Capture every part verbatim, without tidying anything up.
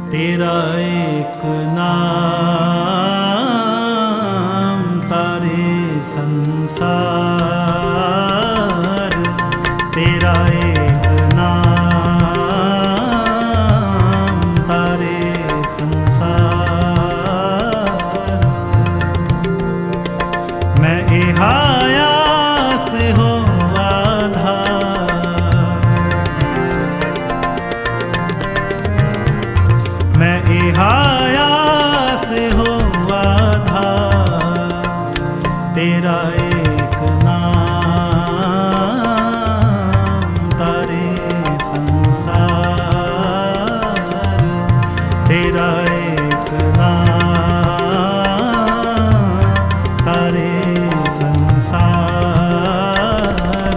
तेरा एक नाम तारे संसार, तेरा एक नाम तारे संसार। मैं इहाया से हो इहाया से हो आधार, तेरा एक नाम तारे संसार, तेरा एक नाम तारे संसार।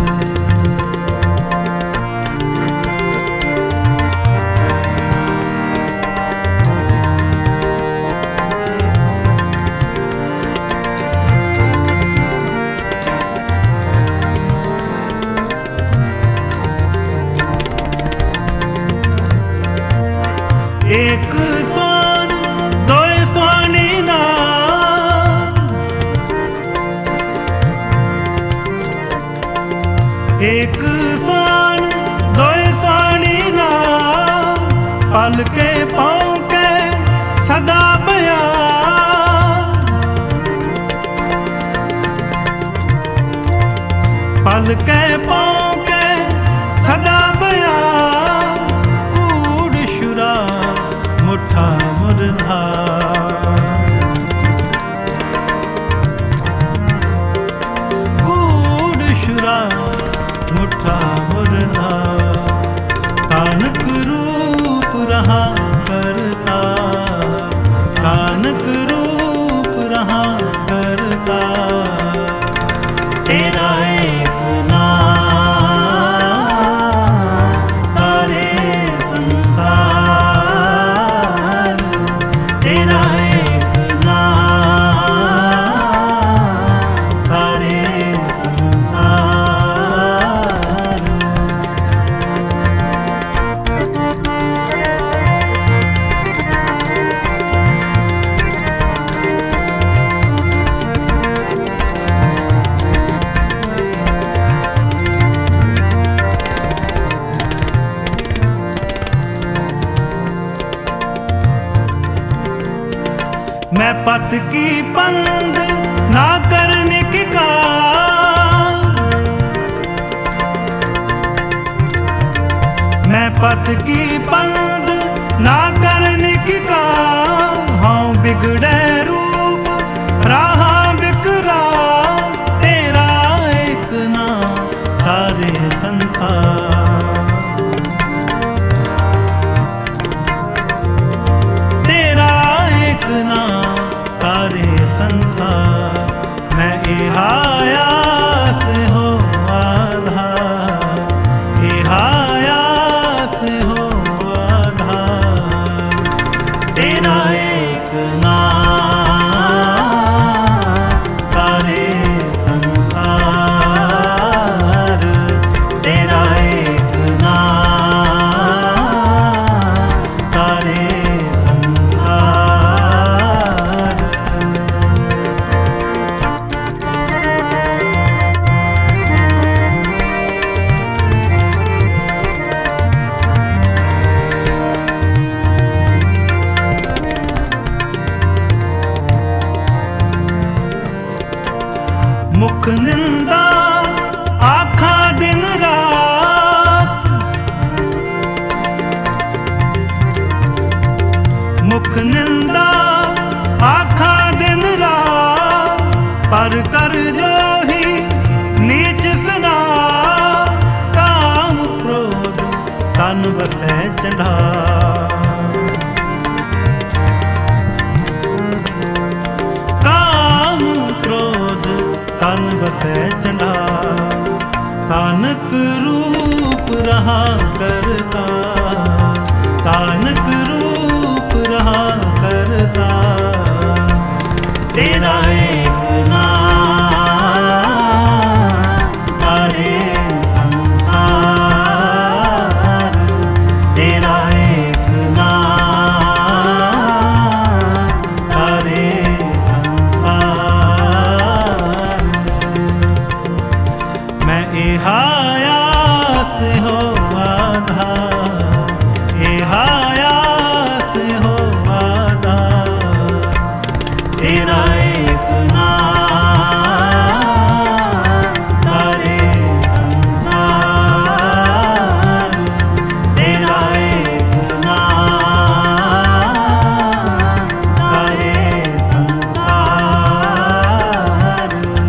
एक सोन दो सोनी ना, एक सोन दो सोनी ना, पल के पाँव के सदा बयान, पल के पाँव के सदा बयान। कूड़ शुरा मुठा मुरधा, कूड़ शुरा मुठा मुरधा, तानक रूप रहा करता, तानक रूप रहा करता, तेरा एक नाम तारे संसार, तेरा एक नाम तारे संसार। मैं पत की पंद ना करने की कार, मैं पत की पंद ना करने की कार। हाँ बिगड़े रूप रहा बिकरा, तेरा एक नाम तारे संसार, तेरा एक नाम तारे संसार। मैं इहाया से हो आधार, इहाया से हो आधार, तेरा एक नाम तारे संसार, तेरा एक नाम तारे संसार। मुख निंदा आखा दिन रात, मुख निंदा आखा दिन रात, पर कर जो ही नीच सना, काम क्रोध तन बसै चढ़ा, काम क्रोध तन बसै चढ़ा, तानक रूप रहा करता, तानक रूप रहा करता, तेरा एक नाम तारे संसार, तेरा एक नाम हायास हो आधार, ए हायास हो आधार, तेरा एक नाम तारे संसार, तेरा एक नाम तारे संसार।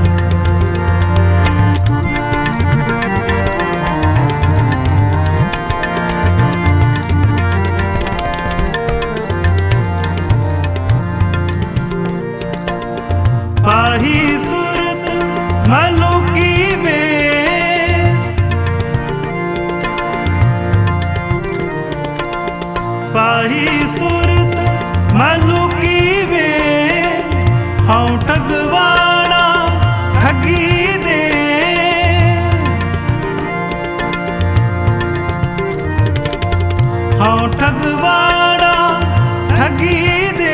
पाही सूरत मलुकी वेश, पाही सूरत मलुकी वेश, हाँ ठगवाड़ा ठगी दे, हाँ ठगवाड़ा ठगी दे,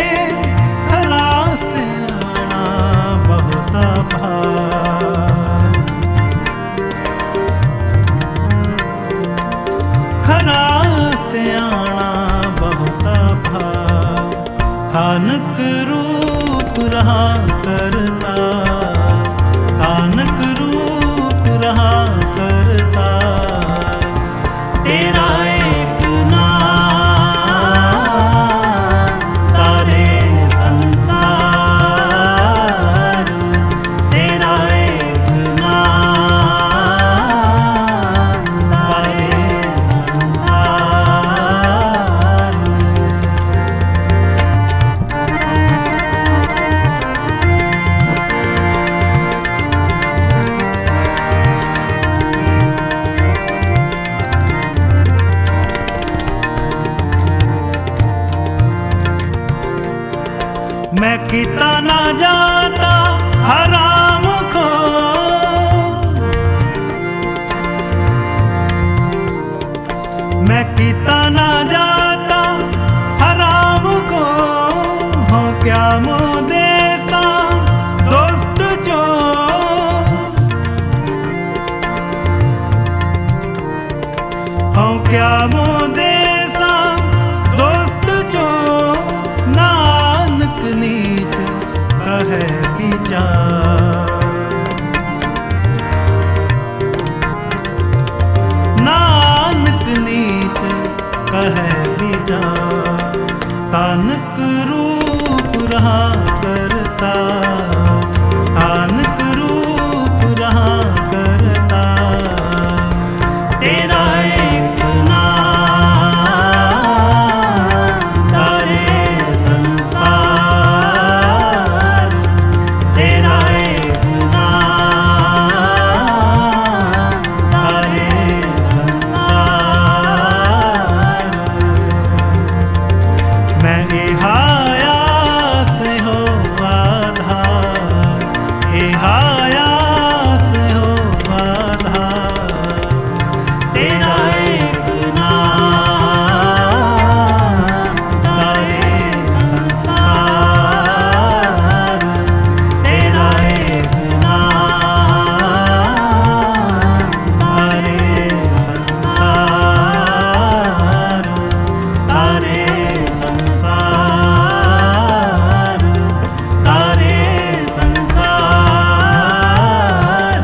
खरा सियाणा बहुत भाव, थानक रूप रहा करता, थानक रूप रहा करता, तेरा एक नाम तारे संसार, तेरा एक नाम तारे संसार। मैं किता ना जाता हराम को, मैं किता ना जाता हराम को, हो क्या मो देसा दोस्त जो, हो क्या मो देसा दोस्त जो, नानक नीच कहे विचार, नानक नीच कहे विचार, तानक रूप रहा करता, तानक रूप रहा करता, तेरा एक नाम तारे संसार, तेरा एक नाम तारे संसार। मैं ए हायास हो आधार, ए हायास हो आधार, तेरा एक नाम तारे संसार, तेरा एक नाम तारे संसार, तारे संसार, तारे संसार।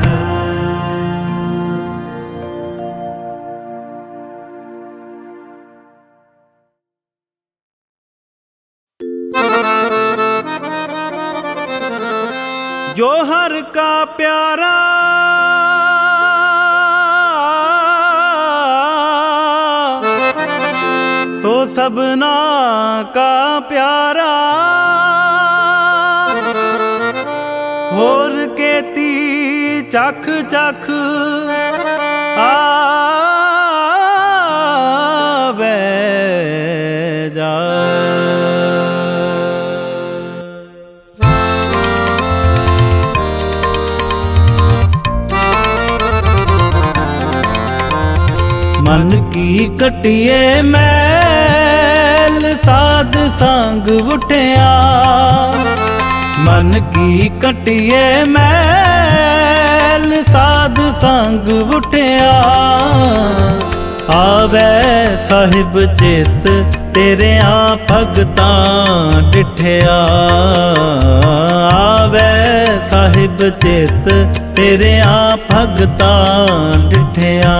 जो हर का प्यारा सो सबना का प्यारा, होर केती चख चख आवे जा। मन की कटिए मैल साध संग उठिया, मन की कटिए मैल साध संग उठिया। आवे साहिब चित तेरिया भगतां डिठिया। आवे साहिब चित तेरिया भगतां डिठिया।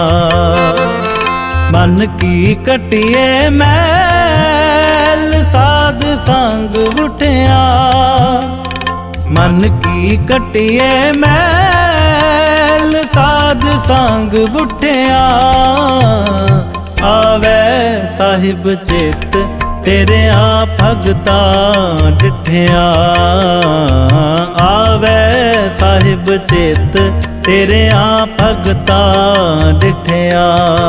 मन की कटिए मैल साध संग उठिया। मन की कटिए मैल साध संग उठिया। आवे साहिब चित तेरिया भगतां डिठिया। आवे साहिब चित तेरिया भगतां डिठिया।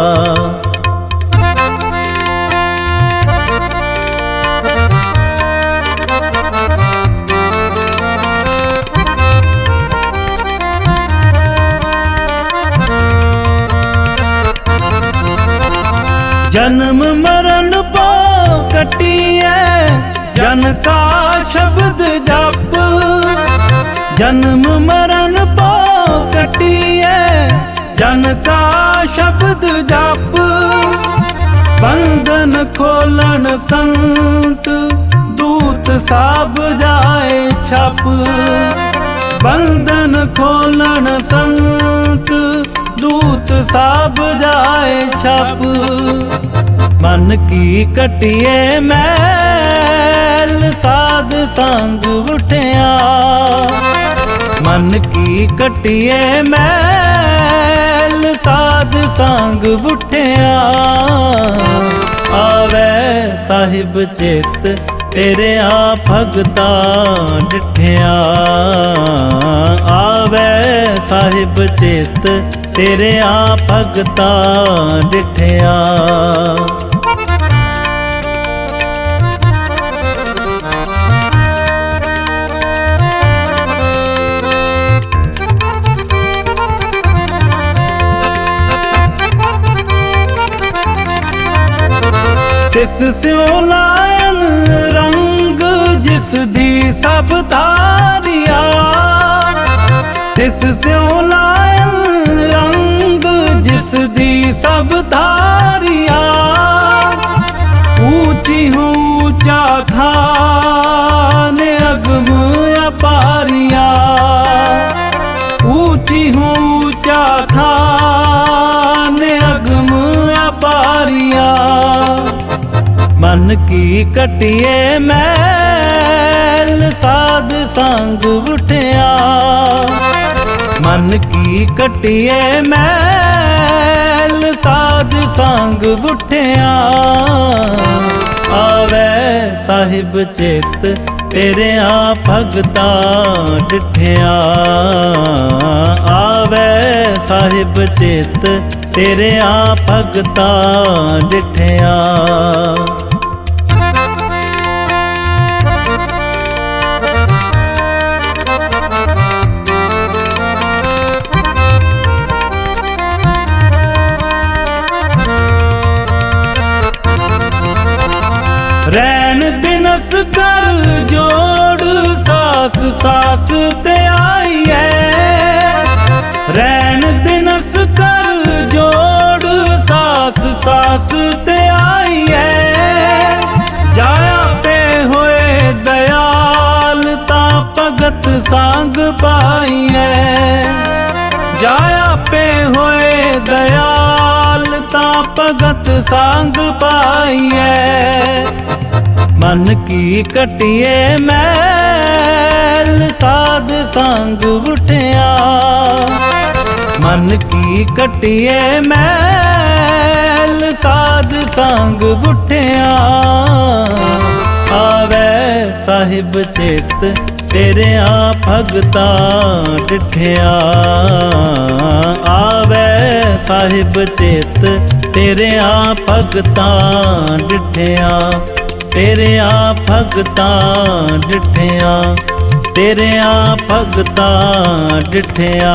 जन्म मरण पां कटिए जन का शब्द जप। जन्म मरण पां कटिए जन का शब्द जप। बंधन खोलन संत दूत साब जाए छप। बंधन खोलन संत दूत साब जाए छप। मन की कटिए मैल साध संग उठिया। मन की कटिए मैल साध संग उठिया। आवे साहिब चित तेरिया भगतां डिठिया। आवे साहिब चित तेरिया भगतां डिठिया। तिस स्यों लायन रंग जिस दी सब धारिया। तिस स्यों लायन रंग जिस दी सब धारिया। ऊंची ऊंचा थान अगम अपारिया। ऊंची ऊंचा थान अगम अपारिया। मन की कटिए मैल साध संग उठिया। मन की कटिए मैल साध संग उठिया। आवे साहिब चित तेरिया भगतां डिठिया। आवे साहिब चित तेरिया भगतां डिठिया। रैन दिनस कर जोड़ सास सास ते आई है। रैन दिनस कर जोड़ सास सास ते आई है। जाया पे होए दयाल तां भगत सांग पाई है। जाया पे होए दयाल तां भगत सांग पाई है। मन की कटिए मैल साध संग उठिया। मन की कटिए मैल साध संग उठिया। आवे साहिब चित तेरिया भगतां डिठिया। आवे साहिब चित तेरिया भगतां डिठिया। तेरिया भगतां डिठिया। तेरिया भगतां डिठिया।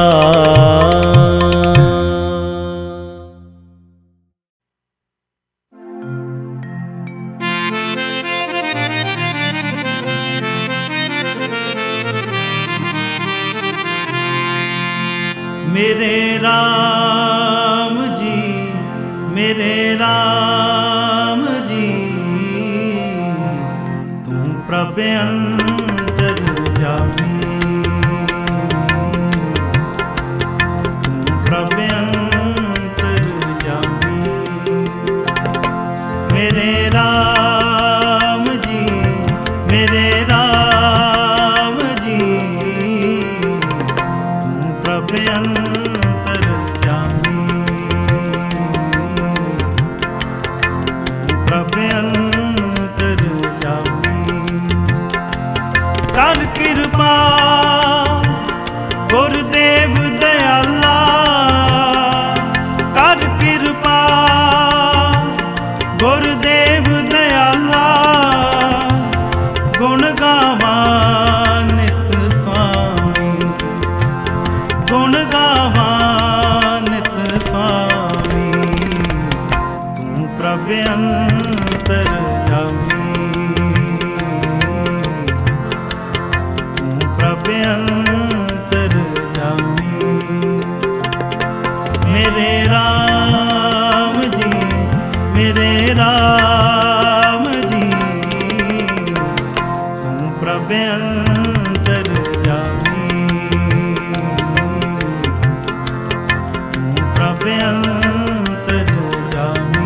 अंतर्यामी, तू प्रभ अंतर्यामी। मेरे राम जी, मेरे राम जी, तू प्रभ अंतर्यामी, प्रभ अंतर्यामी। कर कृपा गुरदेव दयाला, कर कृपा गुरदेव दयाला। गुण गावा नित स्वामी, गुण गावा नित स्वामी, तू प्रभ अंतर्यामी, तू प्रभ अंतर्यामी। मेरे राम जी, मेरे राम जी, तू प्रभ अंतर्यामी, तू प्रभ अंतर्यामी।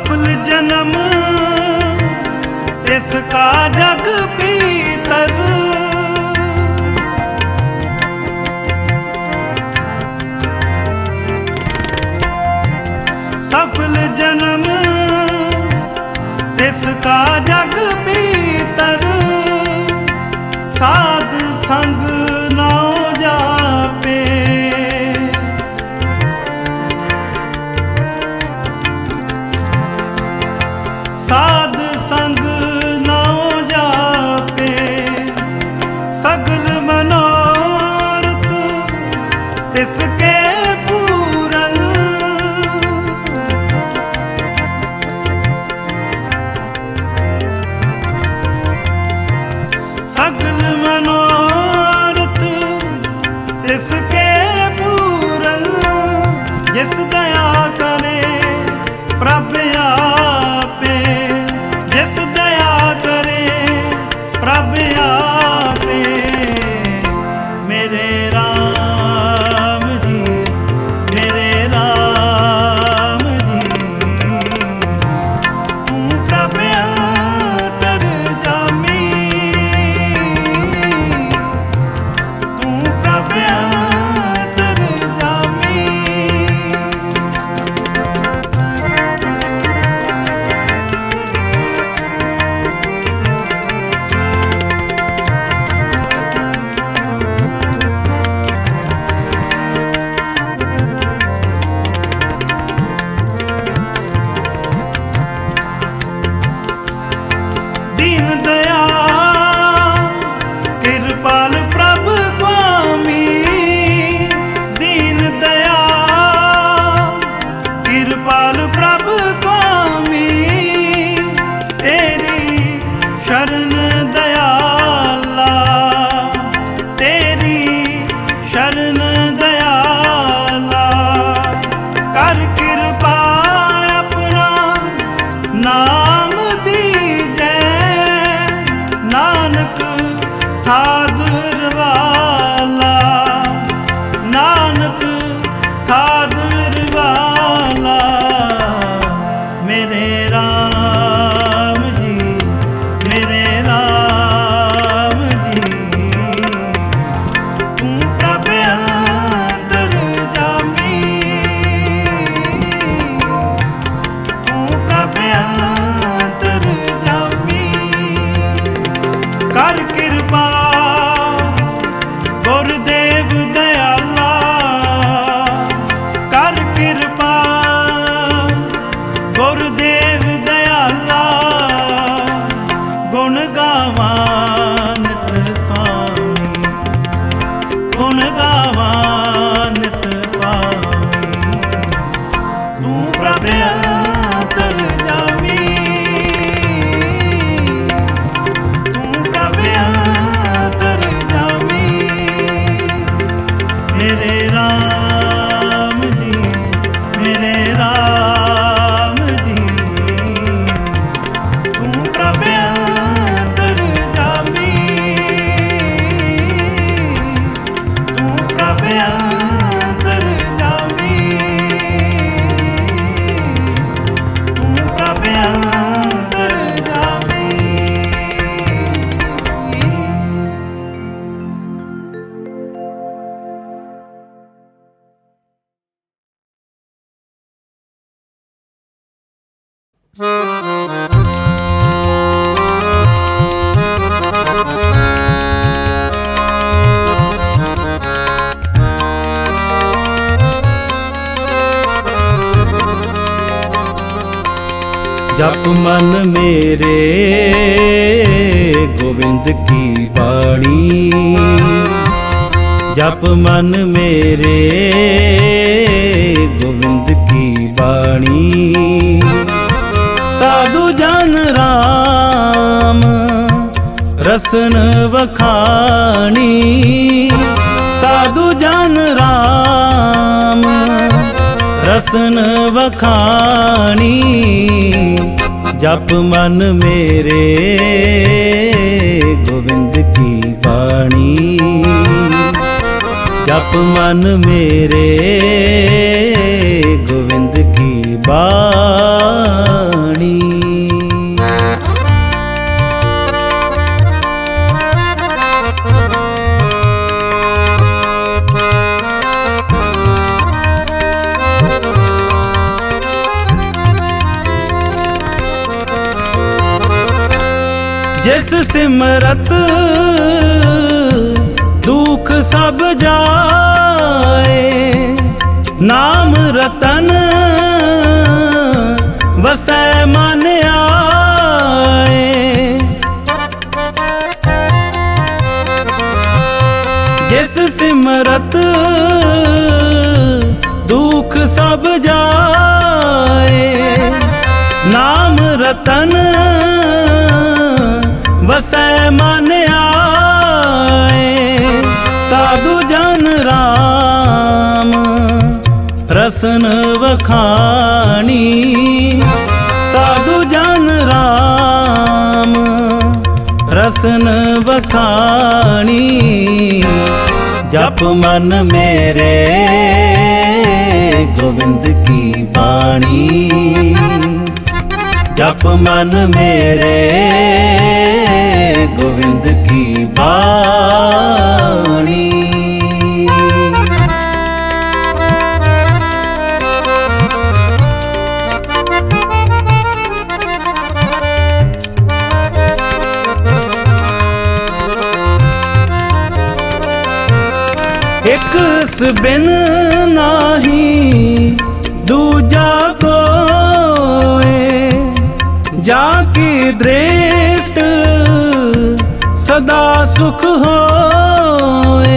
सफल जन्म इसका जग भीतर, सफल जन्म इसका जग भीतर, साध संग नौ जापे, साध संग नौ जापे, सगल मनोरथ तिसके पूरन, सगल मनोरथ तिसके पूरन, जिस दया करे प्रभ आपे, जिस दया करे प्रभ आपे, मेरे राम जी, मेरे राम जी, तू प्रभ अंतरजामी, तू प्रभ अंतरजामी। दीन दयाल कृपाल प्रभ स्वामी, दीन दयाल कृपाल प्रभ स्वामी, तेरी शरण दयाला, तेरी शरण दयाला, कर कृपा अपना नाम दीजै, नानक साधुर वाला, नानक साधुर वाला, मेरे राम जी, मेरे राम जी, तू प्रभ अंतरजामी, तू प्रभ अंतरजामी, कर कृपा गुरुदेव दयाला, कर कृपा गुरुदेव दयाला, गुण गावा नित स्वामी, गुण गावा नित स्वामी, तू प्रभ अंतरजामी, तू प्रभ अंतरजामी, मेरे राम जी, मेरे राम जी, तू प्रभ अंतरजामी, तू प्रभ अंतरजामी, तू प्रभ अंतरजामी। जप मन मेरे गोविंद की वाणी, जप मन मेरे गोविंद की वाणी, साधु जन राम रसन वखाणी, साधु जन राम रसन वखाणी, जप मन मेरे गोविंद की वाणी, जप मन मेरे गोविंद की वाणी। जिस सिमरत दुख सब जाए, नाम रतन वसै मन आए। जिस सिमरत दुख सब जाए, नाम रतन वसै मन आए। साधु जन राम रसन वखानी, साधु जन राम रसन वखानी। जप मन मेरे गोविंद की वाणी, जप मन मेरे गोविंद की वाणी। एक बिन नाही दूजा कोय, जाकी दृष्ट सदा सुख होए।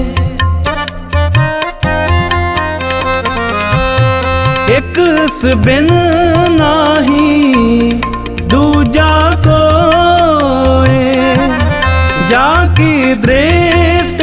एक बिन नाही दूजा कोय, जाकी दृष्ट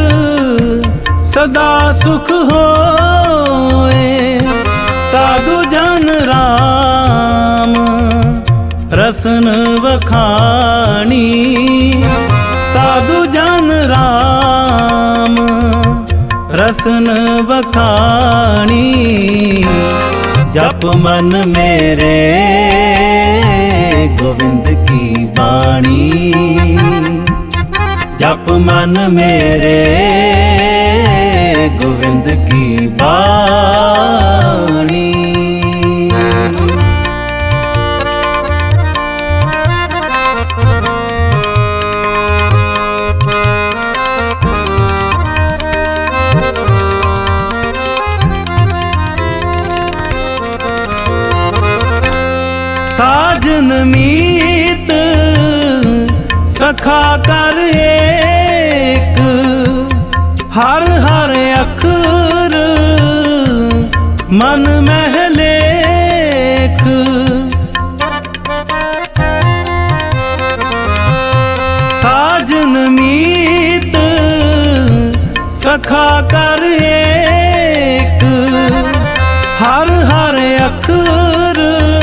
सदा सुख होए। साधु जन राम रसन वखानी, साधु जन राम रसन वखानी। जप मन मेरे गोविंद की वाणी, जप मन मेरे गोविंद की वाणी। साजन मीत सखा कर एक, हर हर अखर मन मह लेख। साजन मीत सखा कर एक, हर हर अखर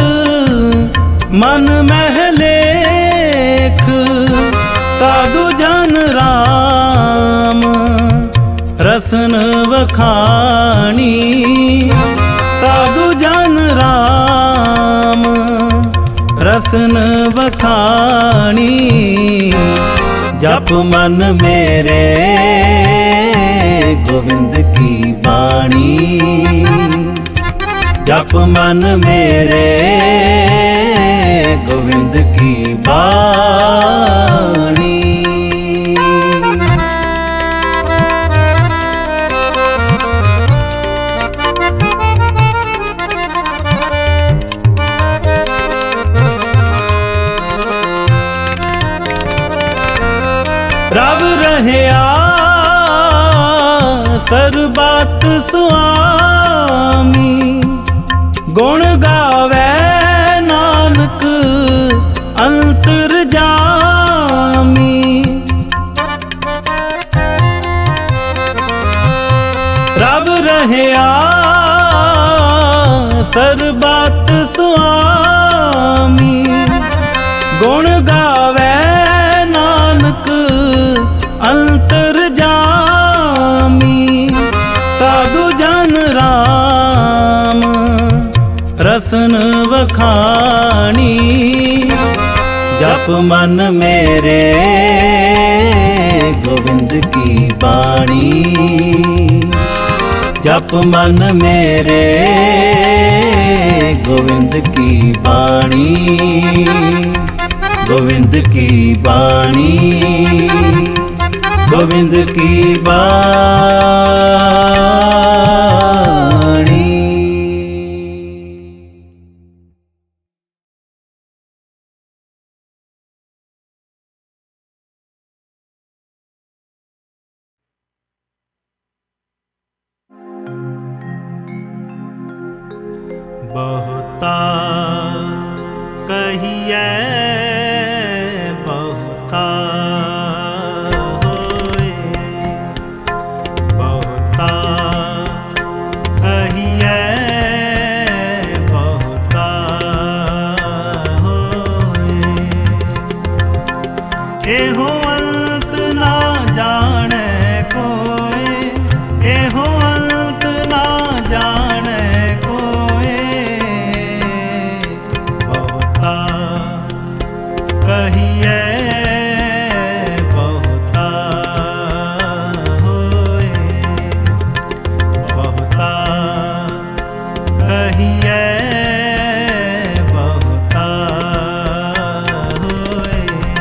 मन मह लेख। साधु जन राम रसन वखानी, साधु जन राम रसन वखानी। जप मन मेरे गोविंद की वाणी, जप मन मेरे गोविंद की वाणी। रब रहया सरबत स्वामी, गुण गावे नानक अंतर जामी। रब रहया सरबत स्वामी, गुण गावे नानक अंतर जामी। साधु जन राम रसन वखानी, जप मन मेरे गोविंद की वाणी, जप मन मेरे गोविंद की वाणी। गोविंद की बाणी, गोविंद की बाणी। बहुता कहिए बहुता होए, बहुता कहिए बहुता होए। एहो अंत ना जाने कोई, एहो अंत ना जाने कहिए बहुता होए, बहुता कहिए बहुता होए।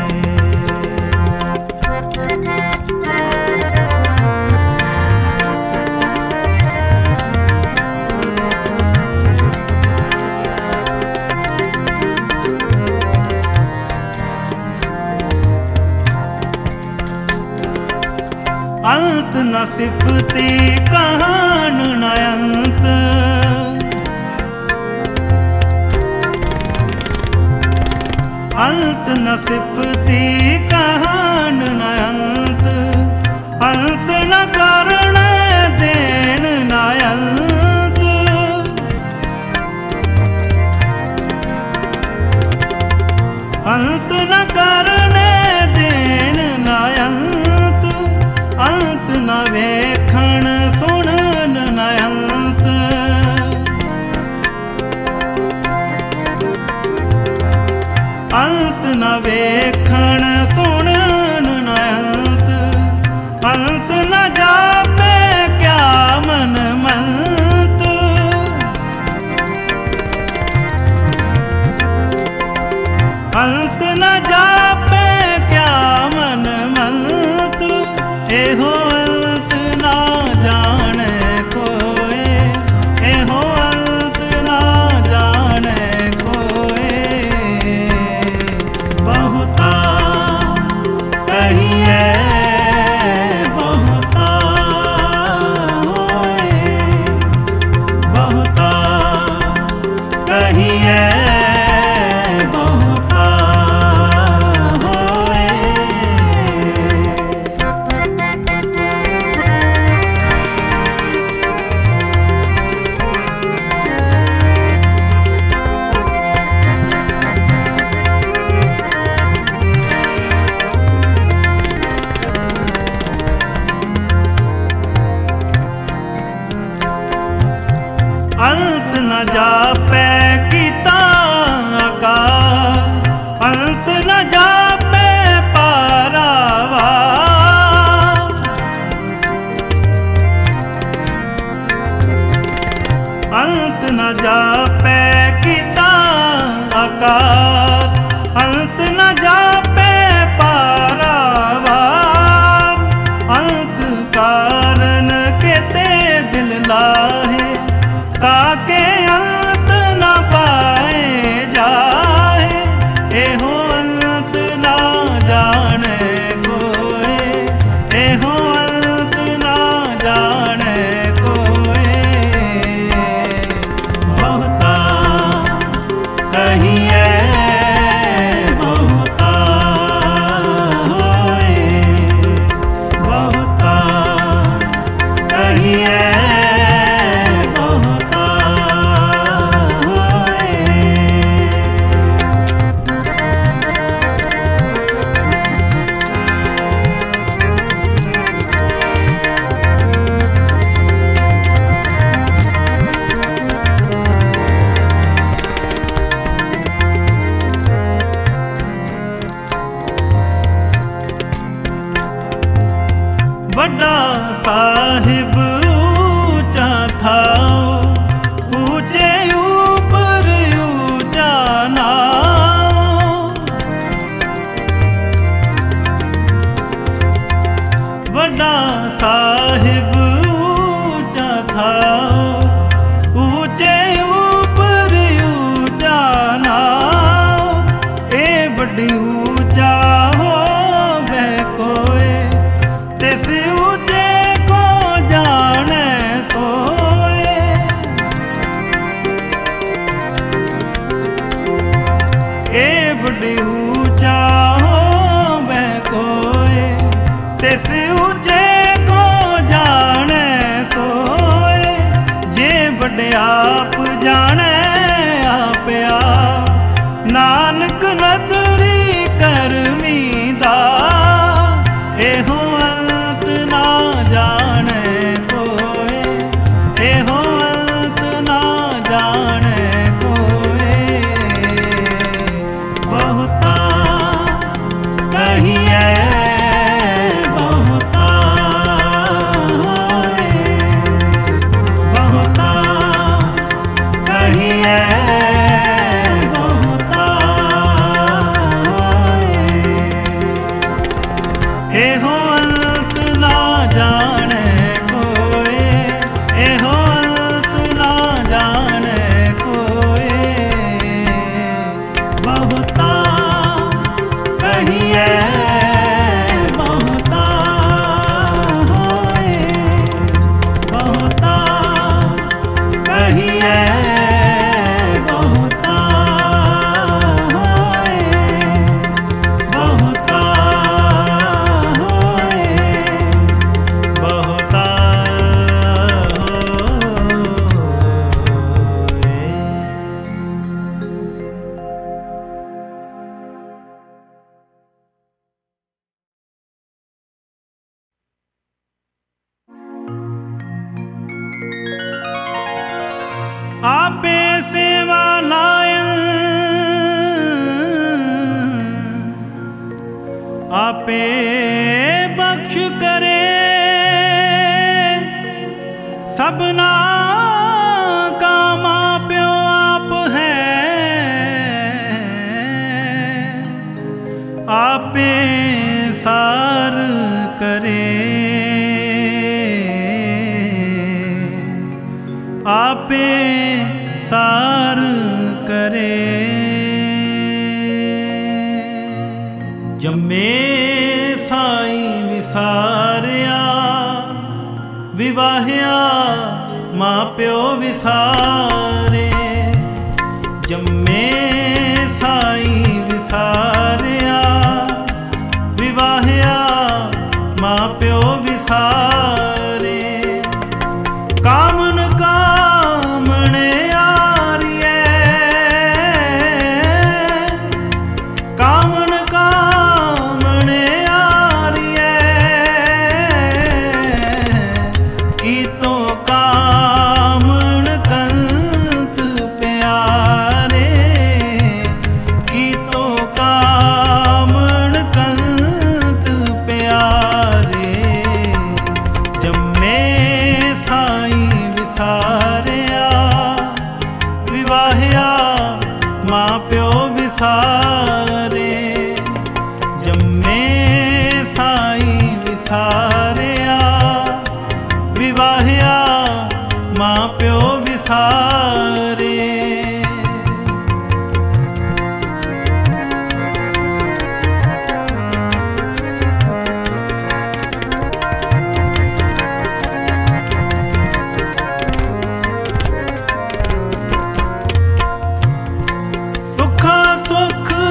अंत न सिफती कहान न अंत, अंत न सिफती कहान न अंत, अंत न कारण देन न अंत, अंत न कारण देन न अंत, अंत न वेखण सुनन न अंत, अंत न वेखण सुनन न अंत, अंत न जापे क्या मन मंत, अंत न जापे क्या मन मंत। एहो अंत ना जाने कोई, एहो अंत ना जाने कोई। बहुता कहिए बहुता होए, बहुता कहिए बहुता होए। अंत न जापे कीता आकार, अंत न जापे पारावार, अंत न जापे कीता आकार, अंत न जापे पारावार, अंत कारण केते बिललाहे, ताके अंत न पाए जाए। एहो अंत ना जाने कोई, एहो अंत ना जाने कोई। बहुता कहिए बहुता होए, बहुता कहिए बड़े ऊंचा हो वह कोय, तिस ऊंचे को जाने सोए। जे बड़े आप जाने आप आप, नानक नदरी करमी दा, एहो अंत ना जाने कोय, एहो अंत ना जाने कोय। बहुता कहिए बहुता होए, बहुता कहिए बहुता होए। एहो अंत ना जाने कोय, एहो अंत ना जाने कोय। बहुता कहिए बहुता होए, बहुता कहिए बहुता होए, बहुता होए, बहुता आपे सेवा लायन, आपे बख्श करे, सबना का मां प्यो आप है। आपे सार करे, आपे सार करे। जम्मे साई विसारिया, विवाहिया मां प्यो विसारे। जम्मे साई विसारिया, विवाहिया मां प्यो विसारे। कामन कामने आरिए, कामन कामने आरिए। की तो कामन कंत प्यारे, की तो कामन कंत प्यारे। जम्मे साई विसारिया, विवाहिया मां प्यो विसारे। जम्मे साई विसारिया, विवाहिया मां प्यो विसारे। सुखा सुख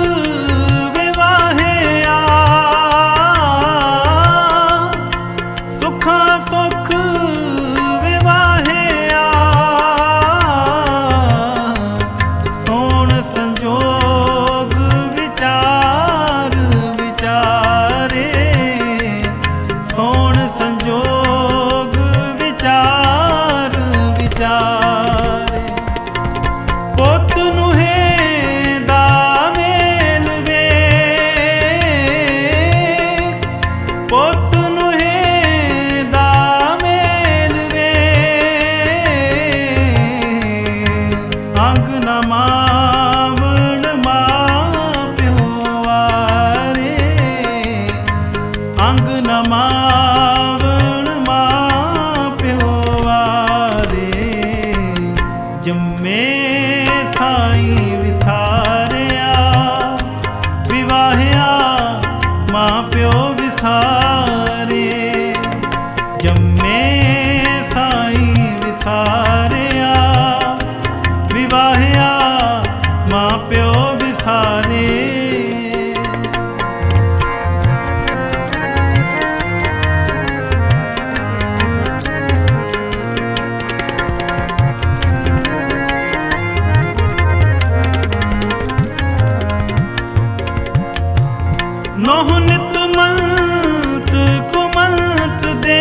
नौह नित मलत कुमलत दे,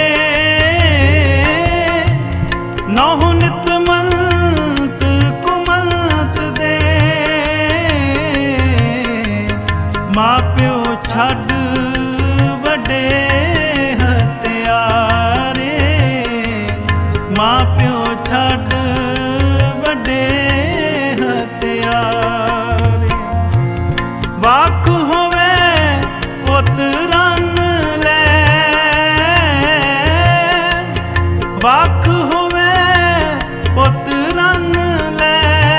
नौह नित मलत कुमलत दे, मां प्यो छड़ वड्डे हत्यारे, मां प्यो छड़ वड्डे हत्यारे। वाक होवे पुत रन लै, वाक होवे पुत रन लै,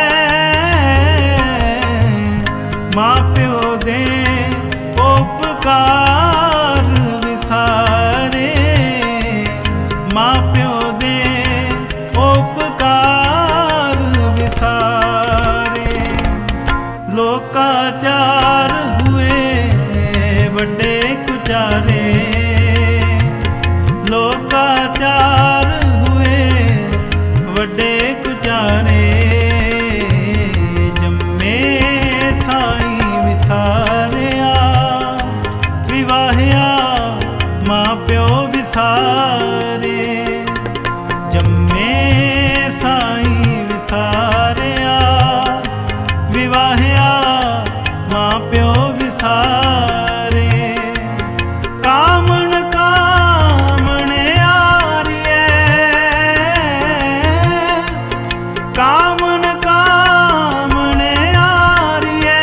मां प्यो दे उपकार विसारे, मां प्यो दे उपकार विसारे। लोकाचार हुए वड्डे कुचारे, लोकाचार हुए वड्डे कुचारे, जम्मे साई विसारिया, विवाहिया मां प्यो विसारे, जम्मे साई विसारिया, विवाहिया मां प्यो विसारे। कामण कामणे आरिए, कामण कामणे आरिए,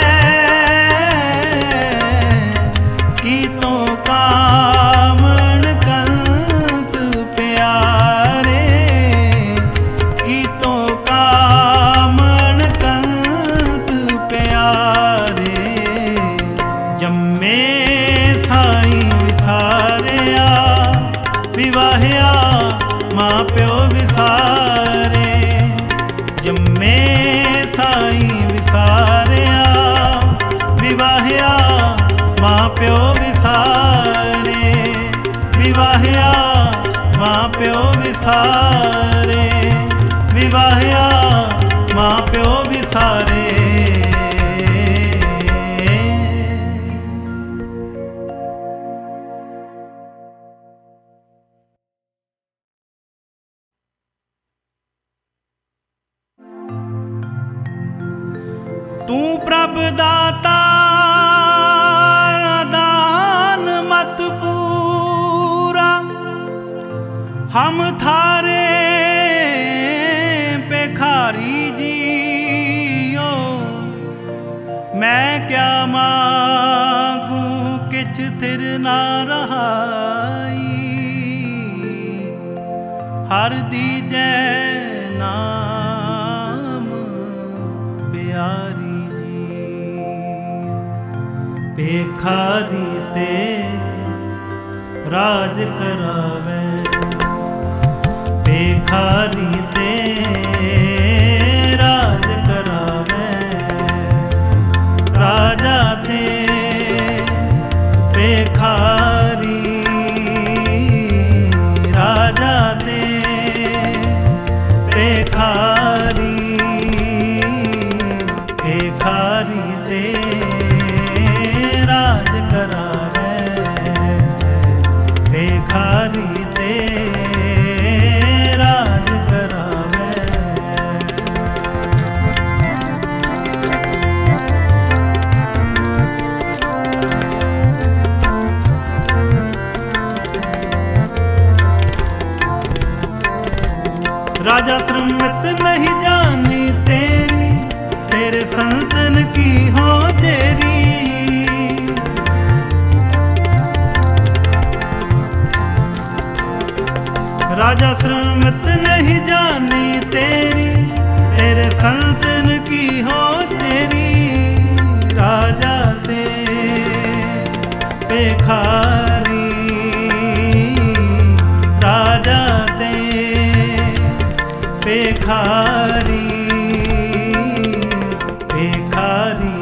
की तो कामण कंत प्यारे, की तो कामण कंत प्यारे, जम्मे साई विसारिया, विवाहिया मां प्यो विसारे, जम्मे साई विसारिया, विवाहिया मां प्यो विसारे, विवाहिया मां प्यो विसारे, विवाहिया मां प्यो विसारे। तू प्रभ दाता दान मत पूरा, हम थारे पेखारी जियो, मैं क्या मांगू किछ थिर ना रहाई, हर दीजै नाम प्यारी पेखारी ते राज करावे, पेखारी ते राज करावे, राजा ते पेखारी, राजा ते पेखारी, पेखारी ते राज करावे, पेखारी ते राज करावे। राजा श्रमित नहीं जानी तेरी, तेरे संतन की हो तेरी, राजा श्रमित नहीं जानी तेरी, तेरे संतन की हो तेरी, राजा ते पेखारी, राजा ते पेखारी, पेखारी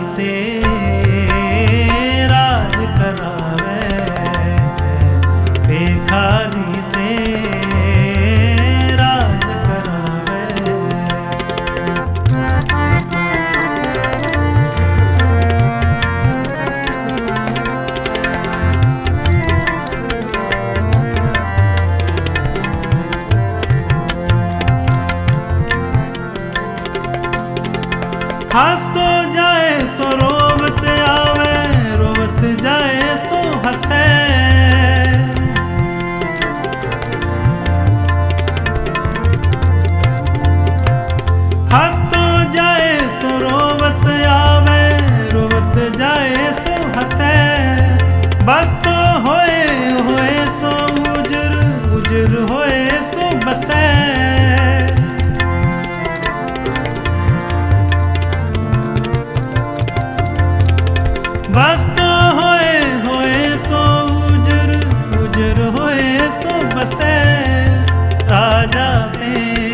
बस तो होए होए सो उजर उजर होए सो बसे राजा ते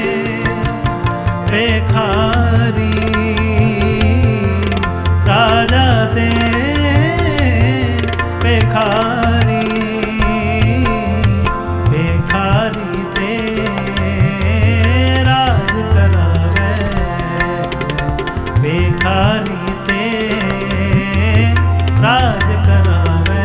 बेखारी राजा ते बेखारी बेखारी ते राज करावे बेखारी ते राज करावे।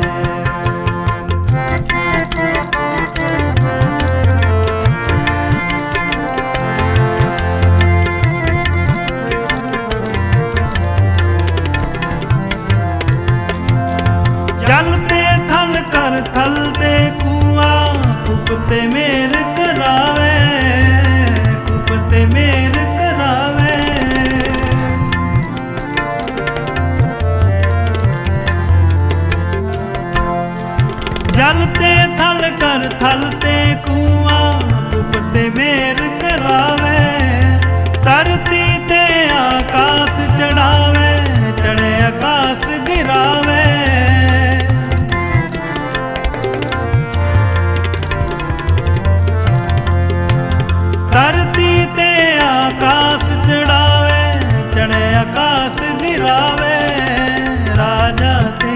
जलते थल कर थलते कुआं कुपते मेर करावे कुपते मेर करावे। जलते थल कर थलते कुआं कुपते मेर करावे। धरती ते आकाश चढ़ावे चढ़े आकाश गिरावे। धरती ते आकाश चढ़ावे चढ़े आकाश गिरावे। राजा ते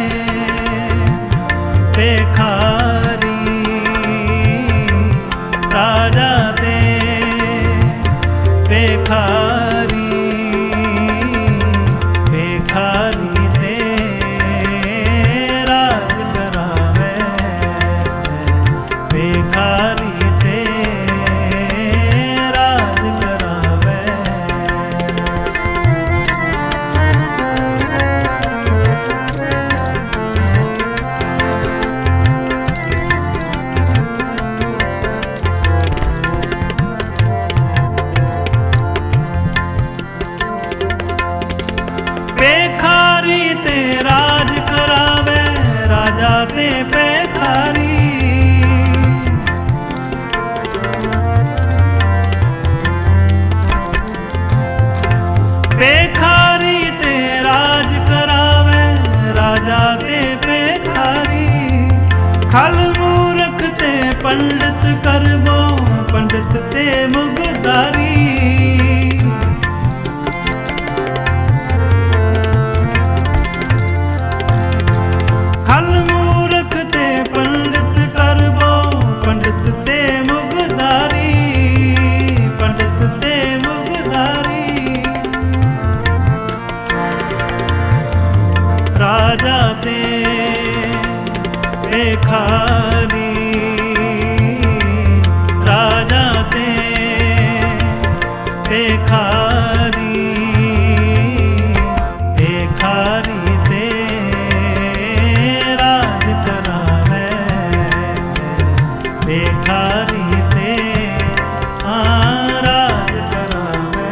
बेखारी राजा ते बेखारी बेखारी ते राज करावे बेखारी ते राज करावे। बेखारी ते राज करावे राजा ते बेखारी। बेखारी ते राज करावे राजा ते बेखारी। खल मूरख ते पंडित करबो पंडित ते मुगदारी। खल मूरख ते पंडित करबो पंडित ते मुगदारी पंडित ते मुगदारी। राजा ते बेखारी राजा ते बेखारी बेखारी ते राज करावे बेखारी ते हाँ राज करावे।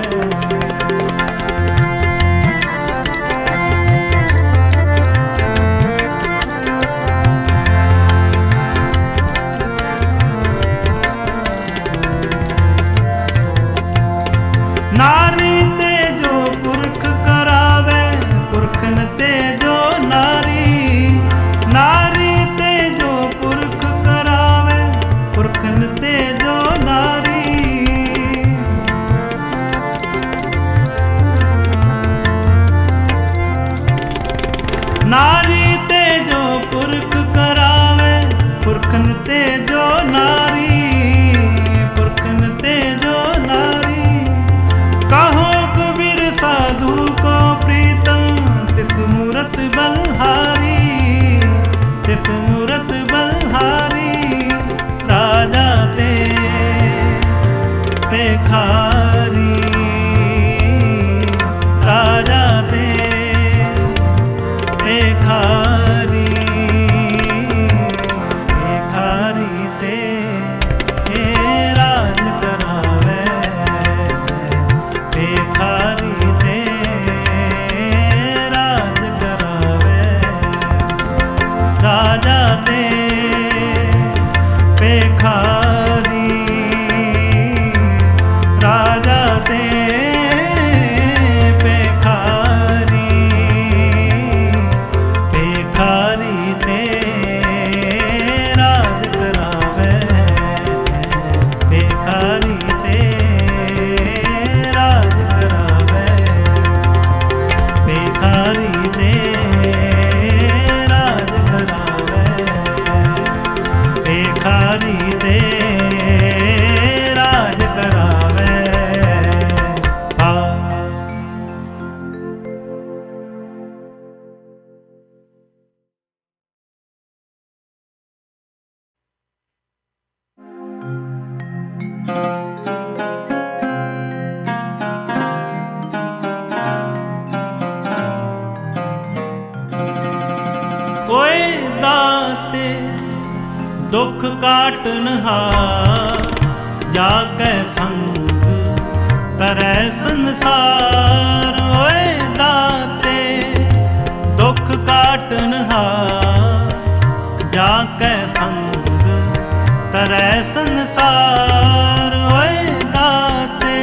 दुख काटनहार जाकै संग तरै संसार। ओए दाते दुख काटनहार जाकै संग तरै संसार। ओए दाते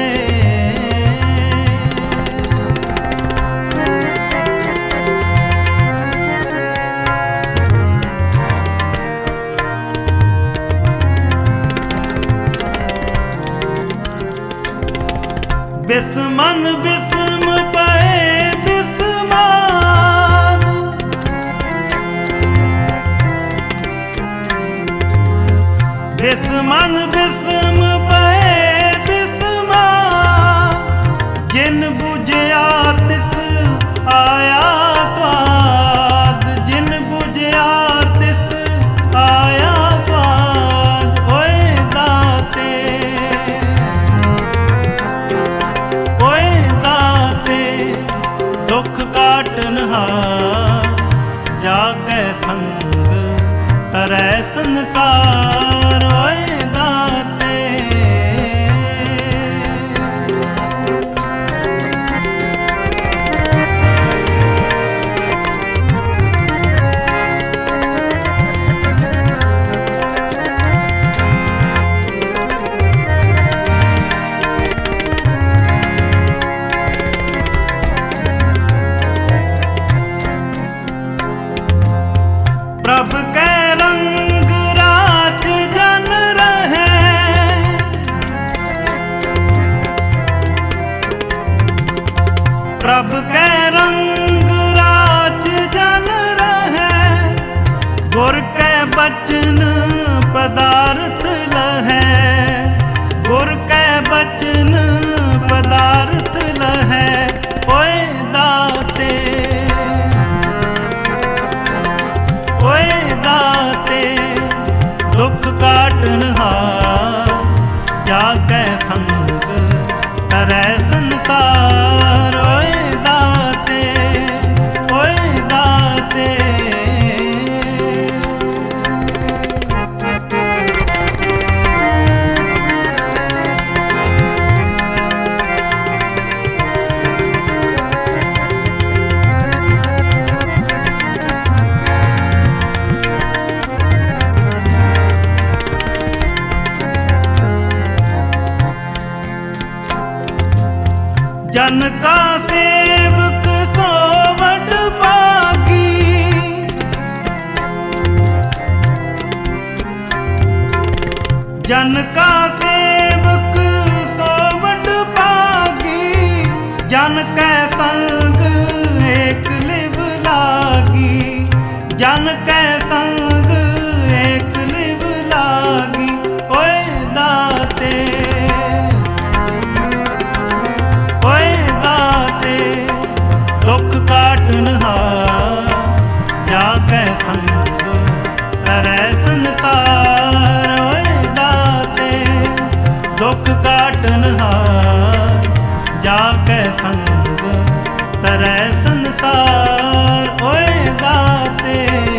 बिस्मन बिस्म पए बिस्मान, बिस्मन बिस्म पए बिस्मान। जिन बुझया तिस आया स्वाद, जिन बुझया तिस आया स्वाद। ओए दाते ओए दाते दुख काटनहार जाकै संग तरै संसार। ओए दाते प्रभ कै रंग राज जन रहे, प्रभ कै रंग राज जन रहे। गुर कै बचन पदार्थ लहे, गुर कै बचन पदार्थ लहे। ओए दाते ओए दाते दुख काटनहार जाकै संग तरै संसार। ओए दाते ओए दाते जन का सेवक सो वड भागी, जन का सेवक सो वड भागी। जन कै संग एक लिव लागी, जन कै संग एक लिव लागी। ओए दाते ओए दाते दुख काटनहार जाकै संग तरै संसार। ओए दाते दुख काटनहार जाकै संग तरै संसार। ओए दाते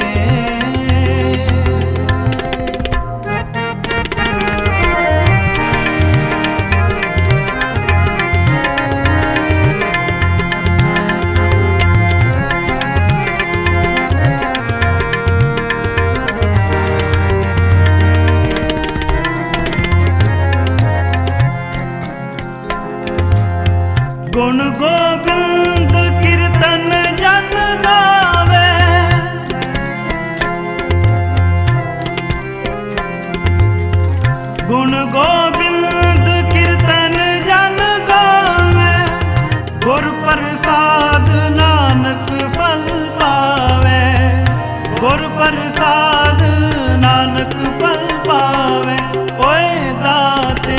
गुण गोविंद कीर्तन जन गावे, गुण गोविंद कीर्तन जन गावे। गुर प्रसाद नानक फल पावे, गुर प्रसाद नानक फल पावे। ओए दाते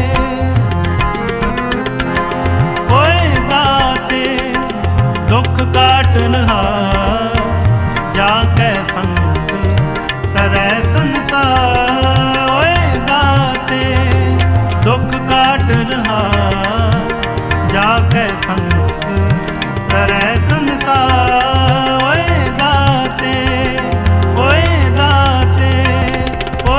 दुख काटनहार जाकै संग तरै संसार। ओए दाते दुख काटनहार जाकै संग तरै संसार। ओए दाते ओए दाते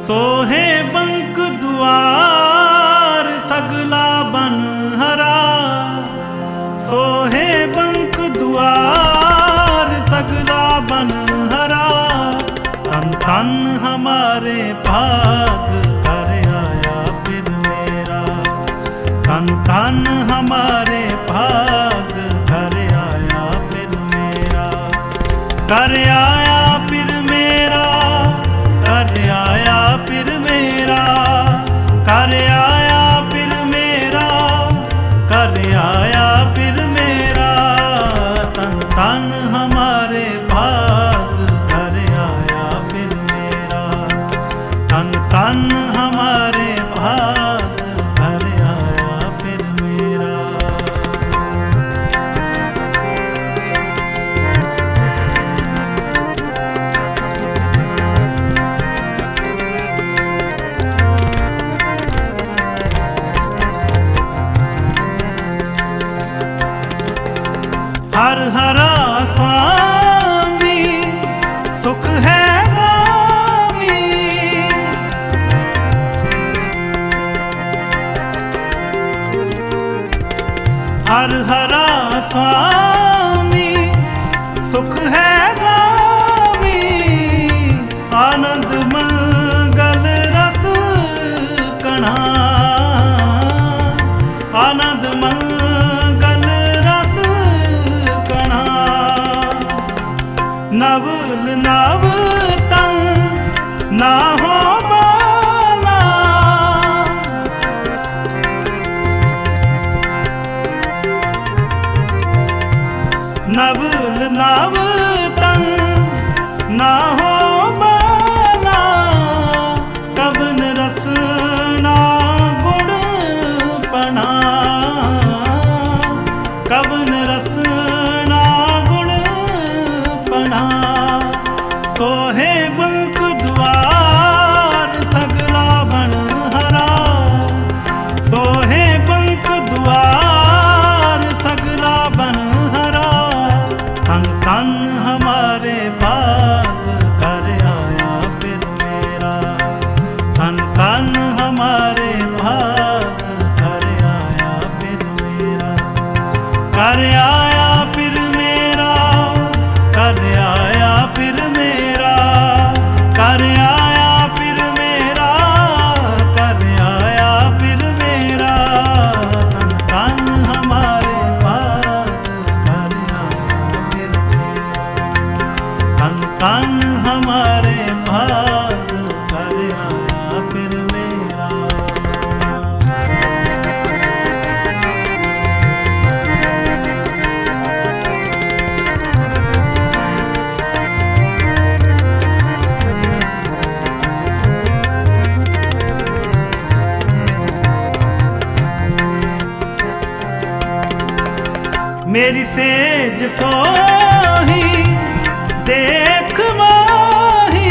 सोहे बंक दुआर सगला बन हरा, सोहे बंक दुआर सगला बन हरा। तन तन हमारे भाग घर आया फिर मेरा, तन तन हमारे भाग घर आया फिर मेरा, घर आया फिर मेरा, घर आया फिर मेरा, घर आया फिर मेरा, घर आया फिर मेरा। तन तन हमारे भाग घर आया फिर मेरा, तन तन हमारे भाग घर आया फिर मेरा। हर हरा स्वामी सुख है गामी, हर हरा स्वामी सुख है गामी। आनंद मंगल रस कणा, आनंद मंगल रस कणा। नवल नव तन ना हो बाला, नवल नव तन ना हो बाला। कवन रसना गुण पना, कवन रसना गुण पना। सोहे बंक दुआर सगला बन हरा, सोहे बंक दुआर सगला बन हरा। तन तन हमारे भाग घर आया फिर मेरा, तन तन हमारे भाग घर आया फिर मेरा, घर आया फिर मेरा, घर आया फिर मेरा, घर आया फिर मेरा, घर आया फिर मेरा। तन तन हमारे भाग घर आया फिर मेरा, तन तन हमारे भाग घर आया फिर मेरा। मेरी सेज सोही देख माही,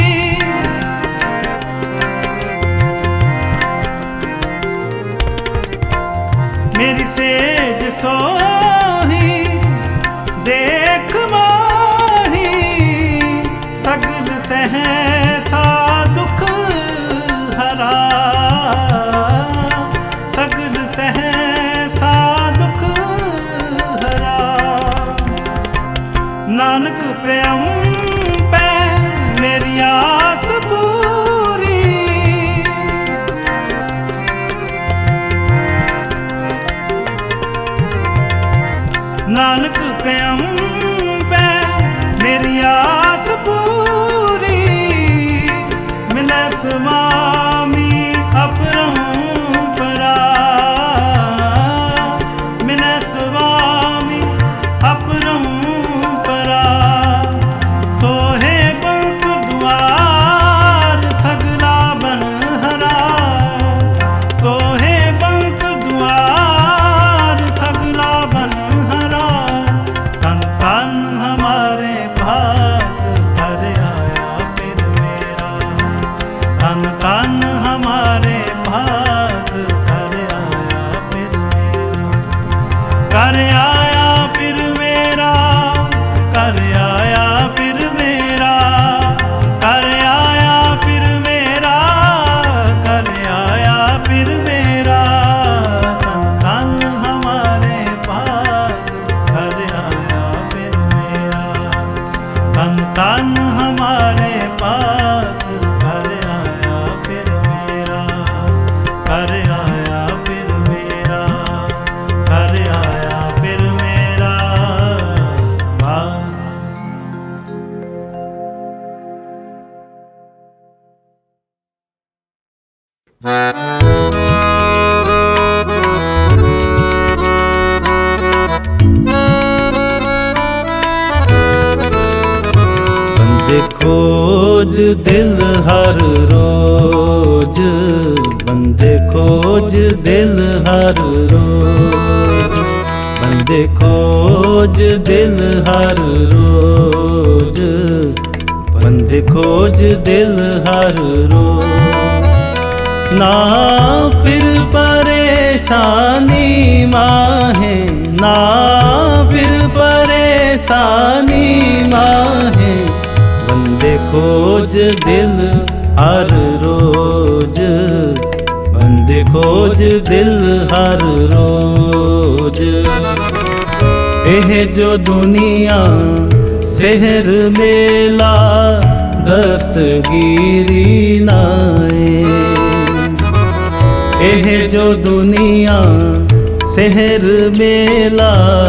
मेरी सेज सोही देख माही। सगल सहसा दुख हरा, सगल सहसा दुख हरा। नानक प्रेम पे मेरी आस पूरी, नानक प्रेम पे मेरी आस पूरी। मिले स्वामी अपरंपरा, मिले स्वामी अपरंपरा। सोहे बंक दुआर सगला बन हरा, सोहे बंक दुआर सगला बन हरा। तन तन हमारे भाग घर आया फिर मेरा, तन तन हमारे भाग घर आया फिर मेरा, घर आया फिर मेरा, घर आया फिर मेरा, घर आया फिर मेरा। धन हमारे पास घर आया फिर मेरा, घर आया फिर मेरा, घर आया फिर मेरा भाग। बंदे खोज दिल हर रोज, बंदे खोज दिल हर रोज, बंदे खोज दिल हर रोज, बंदे खोज दिल हर रोज। ना फिर परेशानी माहे, ना फिर परेशानी माहे, बंदे खोज दिल हर रोज, बंदे खोज दिल हर रोज। एह जो दुनिया शहर मेला दस्तगीरी नाए, एह जो दुनिया शहर मेला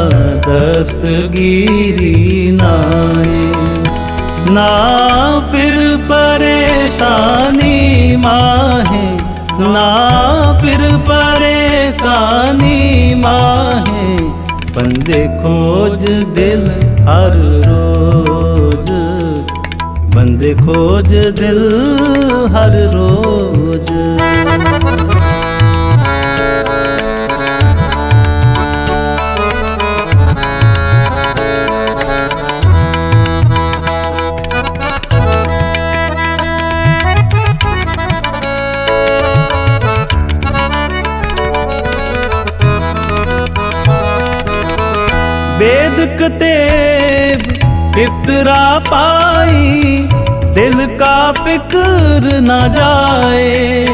दस्तगीरी नाए। ना फिर परेशानी माहे, ना फिर परेशानी माहे, बंदे खोज दिल हर रोज, बंदे खोज दिल हर रोज। वेद कतेब इफ्तरा पाई, दिल का फिक्र न जाए।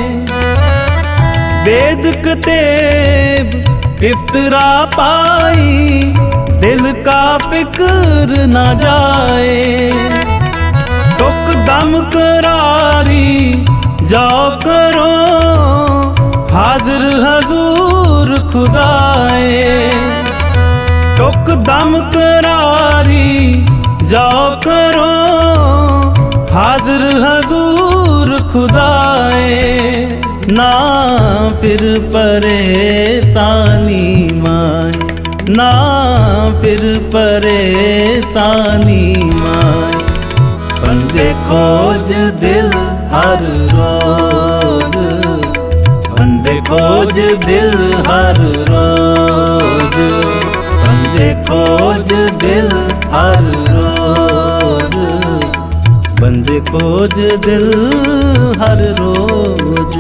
वेद कतेब इफ्तरा पाई, दिल का फिक्र न जाए। टुक दम करारी जाओ करो हाजिर हजूर खुदाए। टुक दम करारी जाओ करो हाजिर हजूर खुदाए। ना फिर परेशानी माए, ना फिर परेशानी माए, बंदे खोज दिल हर रोज, बंदे खोज दिल हर रोज, बंदे खोज दिल हर रोज, बंदे खोज दिल हर रोज।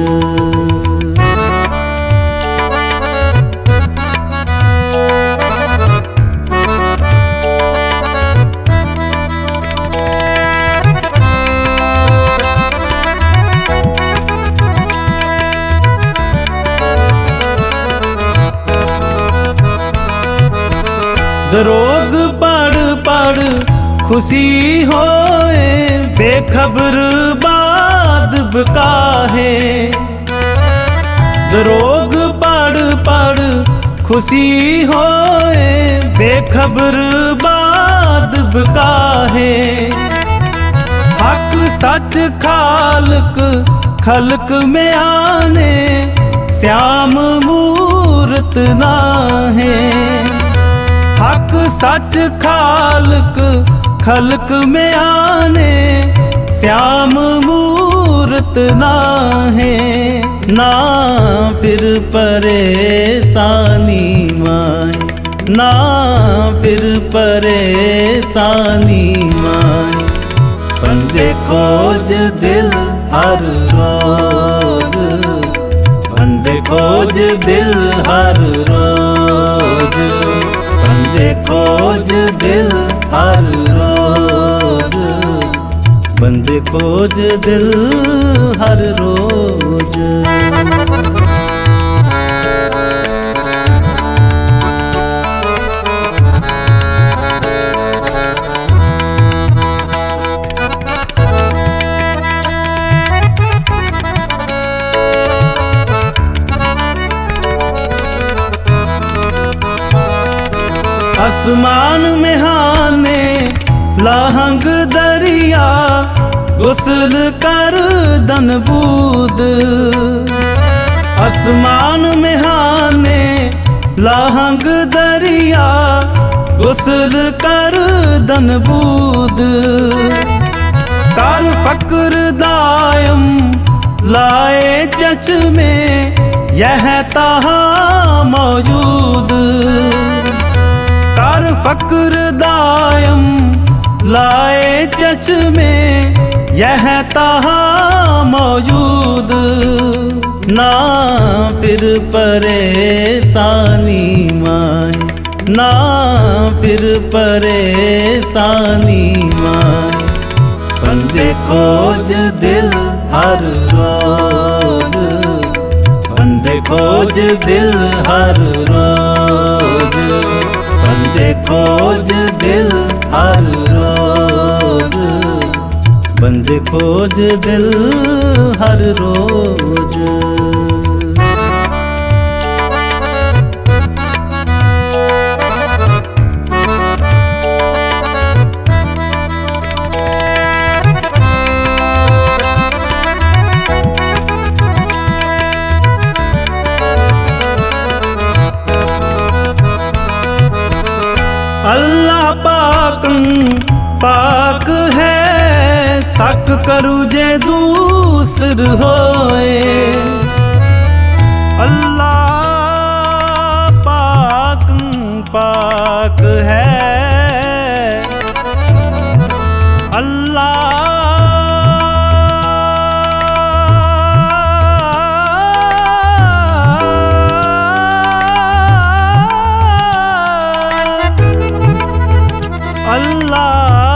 दरोग पढ़ पढ़ खुशी होए, बेखबर बाद बकाहे। दरोग पढ़ पढ़ खुशी होए, बेखबर बाद बकाहे। हक सच खालक खलक में आने, श्याम मूरत नाहे। हक सच खालक खलक में आने, श्याम मूरत नाहे। ना फिर परेशानी माए, ना फिर परेशानी माए, बंदे खोज दिल हर रोज, बंदे खोज दिल हर रोज, बंदे खोज दिल हर रोज, बंदे खोज दिल हर रोज। लाहंग दरिया गुस्ल कर दन बूद। आसमान में हाने लाहंग दरिया गुस्ल कर दन बूद। कर फक्र दायम लाए चश्मे यह तहाँ मौजूद। कर फक्र दायम लाए चश्मे यह तहाँ मौजूद। ना फिर परेशानी माए, ना फिर परेशानी माए। बंदे खोज दिल हर रोज, बंदे खोज दिल हर रोज। बंदे खोज दिल हर रोज, बंदे खोज दिल हर रोज। अल्लाह पाक पाक है, तक करू जे दूसर होए। अल्लाह पाक पाक है, अल्लाह अल्लाह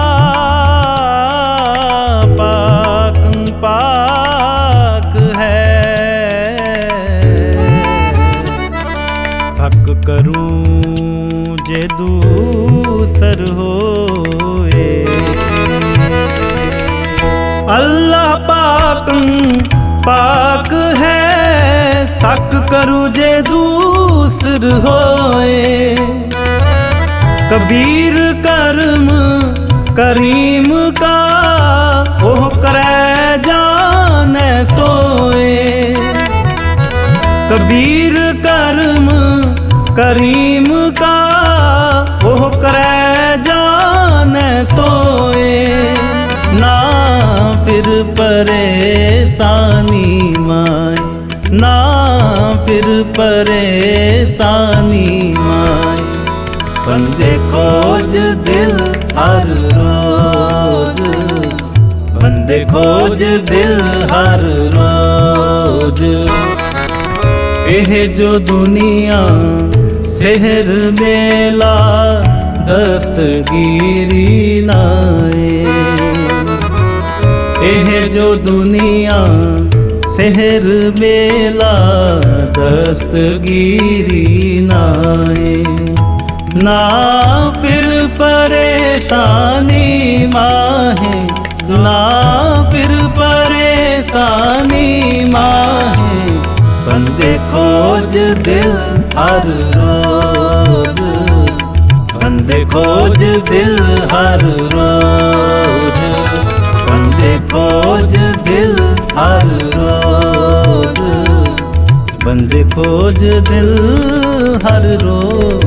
पाक पाक है। फक करूं जे दूसर होए। अल्लाह पाक पाक है, फक करूं जे दूसर होए। कबीर करम करीम का ओह करे जाने सोए। कबीर करम करीम का ओह करे जाने सोए। ना फिर परेशानी माए, ना फिर परेशानी माए। बंदे खोज दिल हर रोज, बंदे खोज दिल हर रोज। एह जो दुनिया शहर मेला दस्तगीरी नाए। एह जो दुनिया शहर मेला दस्तगीरी नाए। ना फिर परेशानी माहे, ना फिर परेशानी माहे। बंदे खोज दिल हर रोज, बंदे खोज दिल हर रोज। बंदे खोज दिल हर रोज, बंदे खोज दिल हर रोज।